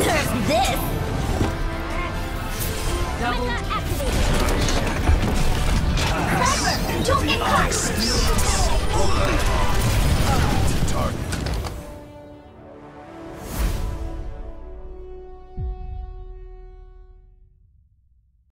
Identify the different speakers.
Speaker 1: There's this!
Speaker 2: Double
Speaker 1: Activated! Cypher, don't get caught!